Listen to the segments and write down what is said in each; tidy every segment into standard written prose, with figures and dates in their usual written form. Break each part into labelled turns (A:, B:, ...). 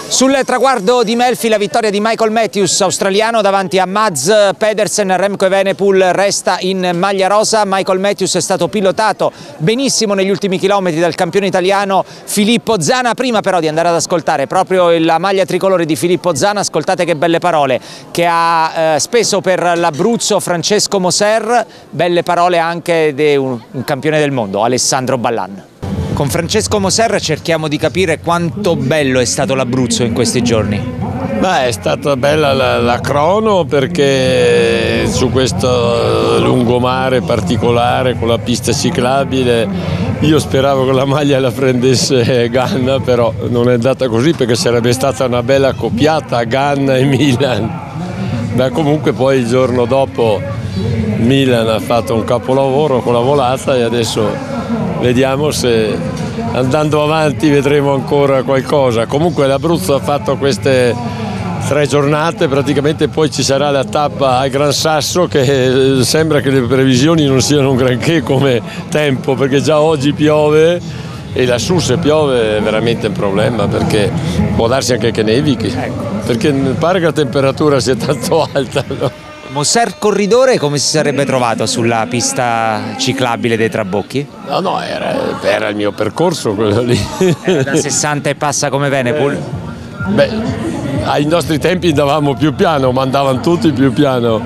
A: Sul traguardo di Melfi la vittoria di Michael Matthews, australiano, davanti a Mads Pedersen. Remco Evenepoel resta in maglia rosa. Michael Matthews è stato pilotato benissimo negli ultimi chilometri dal campione italiano Filippo Zana. Prima però di andare ad ascoltare proprio la maglia tricolore di Filippo Zana, ascoltate che belle parole che ha speso per l'Abruzzo Francesco Moser, belle parole anche di un campione del mondo, Alessandro Ballan. Con Francesco Moser cerchiamo di capire quanto bello è stato l'Abruzzo in questi giorni.
B: Beh, è stata bella la crono, perché su questo lungomare particolare con la pista ciclabile io speravo che la maglia la prendesse Ganna, però non è andata così, perché sarebbe stata una bella accoppiata Ganna e Milan. Beh, comunque poi il giorno dopo Milan ha fatto un capolavoro con la volata e adesso vediamo se andando avanti vedremo ancora qualcosa. Comunque l'Abruzzo ha fatto queste 3 giornate, praticamente poi ci sarà la tappa al Gran Sasso, che sembra che le previsioni non siano un granché come tempo, perché già oggi piove e lassù se piove è veramente un problema, perché può darsi anche che nevichi, perché pare che la temperatura sia tanto alta, no?
A: Moser corridore come si sarebbe trovato sulla pista ciclabile dei Trabocchi?
B: No, era il mio percorso quello lì.
A: Era da 60 e passa come Evenepoel?
B: Beh, ai nostri tempi andavamo più piano, ma andavano tutti più piano.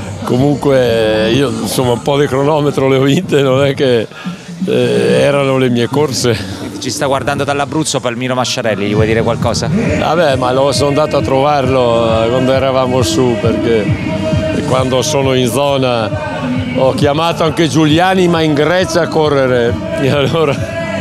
B: Comunque io insomma un po' di cronometro le ho vinte, non è che erano le mie corse.
A: Ci sta guardando dall'Abruzzo Palmiro Masciarelli, gli vuoi dire qualcosa?
B: Vabbè, ma sono andato a trovarlo quando eravamo su, perché quando sono in zona ho chiamato anche Giuliani, ma in Grecia a correre. E allora...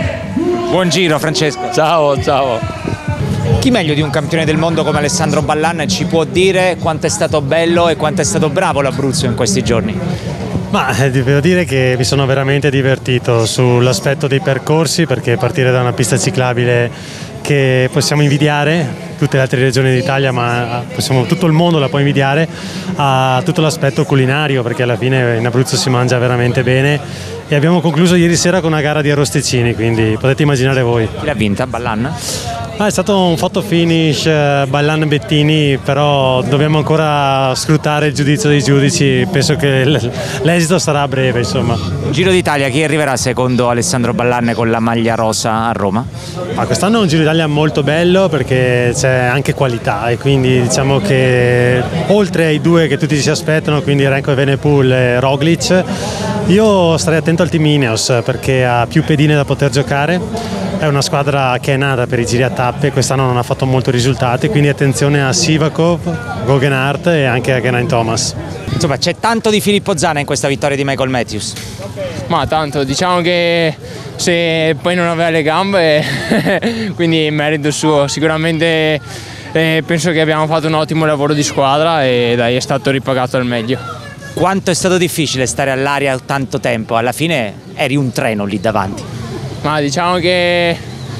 A: Buon giro Francesco.
B: Ciao.
A: Chi meglio di un campione del mondo come Alessandro Ballan ci può dire quanto è stato bello e quanto è stato bravo l'Abruzzo in questi giorni?
C: Ma devo dire che mi sono veramente divertito sull'aspetto dei percorsi, perché partire da una pista ciclabile che possiamo invidiare, tutte le altre regioni d'Italia, ma tutto il mondo la può invidiare, a tutto l'aspetto culinario, perché alla fine in Abruzzo si mangia veramente bene, e abbiamo concluso ieri sera con una gara di arrosticini, quindi potete immaginare voi.
A: Chi l'ha vinta? Ballan?
C: È stato un photo finish Ballan-Bettini, però dobbiamo ancora scrutare il giudizio dei giudici, penso che l'esito sarà a breve, insomma.
A: Giro d'Italia, chi arriverà secondo Alessandro Ballan con la maglia rosa a Roma?
C: Quest'anno è un Giro d'Italia molto bello, perché c'è anche qualità, e quindi diciamo che oltre ai 2 che tutti si aspettano, quindi Remco Evenepoel e Roglic, io starei attento al team Ineos, perché ha più pedine da poter giocare. È una squadra che è nata per i giri a tappe, quest'anno non ha fatto molti risultati, quindi attenzione a Sivakov, Goggenhardt e anche a Geraint Thomas.
A: Insomma, c'è tanto di Filippo Zana in questa vittoria di Michael Matthews?
D: Ma tanto, diciamo che se poi non aveva le gambe, quindi merito suo. Sicuramente penso che abbiamo fatto un ottimo lavoro di squadra e dai, è stato ripagato al meglio.
A: Quanto è stato difficile stare all'aria tanto tempo? Alla fine eri un treno lì davanti.
D: Ma diciamo che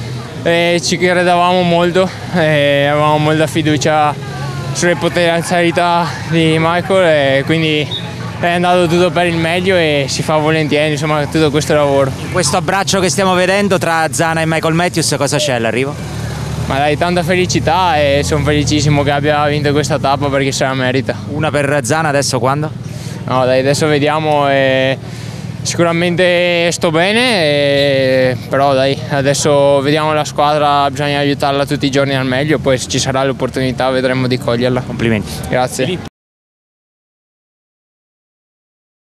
D: ci credevamo molto, avevamo molta fiducia sulle potenzialità di Michael, e quindi è andato tutto per il meglio e si fa volentieri, insomma, tutto questo lavoro.
A: In questo abbraccio che stiamo vedendo tra Zana e Michael Matthews, cosa c'è all'arrivo?
D: Ma dai, tanta felicità, e sono felicissimo che abbia vinto questa tappa, perché se la merita.
A: Una per Zana, adesso quando?
D: No dai, adesso vediamo. Sicuramente sto bene, però dai, adesso vediamo la squadra, bisogna aiutarla tutti i giorni al meglio, poi se ci sarà l'opportunità vedremo di coglierla.
A: Complimenti.
D: Grazie.